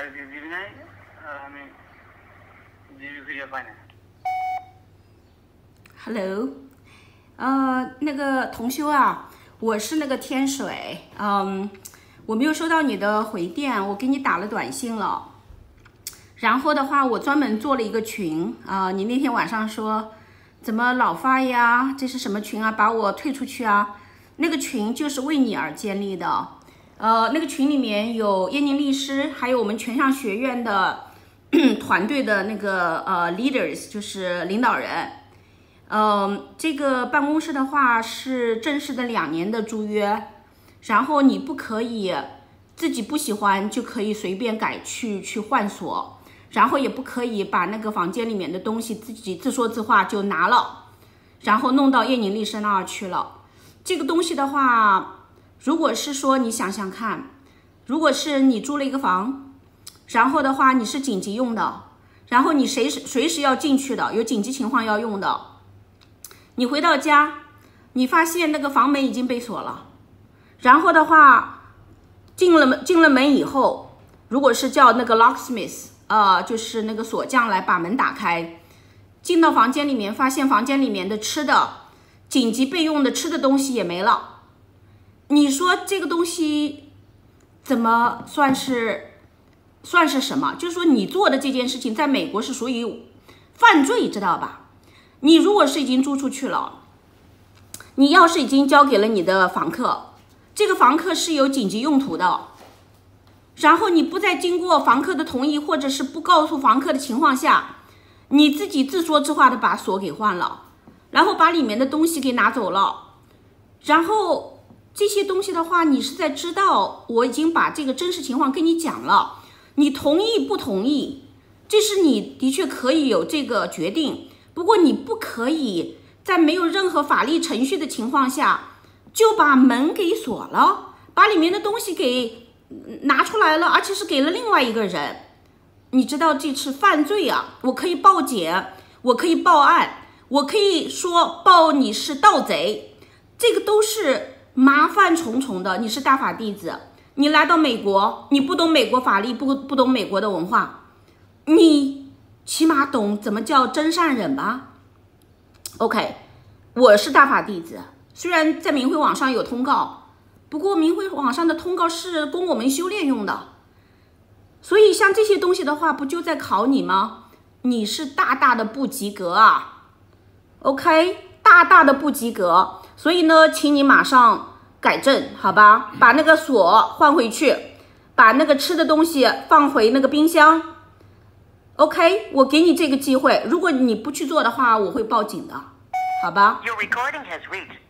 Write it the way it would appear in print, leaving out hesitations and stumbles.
Hello， 那个同修啊，我是那个天水，我没有收到你的回电，我给你打了短信了。然后的话，我专门做了一个群啊，你那天晚上说怎么老发呀？这是什么群啊？把我退出去啊？那个群就是为你而建立的，那个群里面有燕宁律师，还有我们全上学院的团队的那个leaders， 就是领导人。这个办公室的话是正式的2年的租约，然后你不可以自己不喜欢就可以随便改去换锁，然后也不可以把那个房间里面的东西自己自说自话就拿了，然后弄到叶宁律师那儿去了。这个东西的话，如果是说你想想看，如果是你租了一个房，然后的话你是紧急用的，然后你随时要进去的，有紧急情况要用的，你回到家，你发现那个房门已经被锁了，然后的话进了门以后，如果是叫那个 locksmith， 就是那个锁匠来把门打开，进到房间里面，发现房间里面的吃的紧急备用的吃的东西也没了，你说这个东西怎么算是什么？就是说你做的这件事情在美国是属于犯罪，知道吧？你如果是已经租出去了，你要是已经交给了你的房客，这个房客是有紧急用途的，然后你不在经过房客的同意或者是不告诉房客的情况下，你自己自说自话的把锁给换了，然后把里面的东西给拿走了，然后这些东西的话，你是在知道我已经把这个真实情况跟你讲了，你同意不同意，这是你的确可以有这个决定，不过你不可以在没有任何法律程序的情况下就把门给锁了，把里面的东西给拿出来了，而且是给了另外一个人。你知道这是犯罪啊！我可以报警，我可以报案，我可以说报你是盗贼，这个都是麻烦重重的。你是大法弟子，你来到美国，你不懂美国法律，不懂美国的文化，你起码懂怎么叫真善忍吧 ？OK， 我是大法弟子，虽然在明慧网上有通告，不过明慧网上的通告是供我们修炼用的。所以像这些东西的话，不就在考你吗？你是大大的不及格啊 ，OK， 大大的不及格。所以呢，请你马上改正，好吧？把那个锁换回去，把那个吃的东西放回那个冰箱。OK， 我给你这个机会，如果你不去做的话，我会报警的，好吧？ Your recording has reached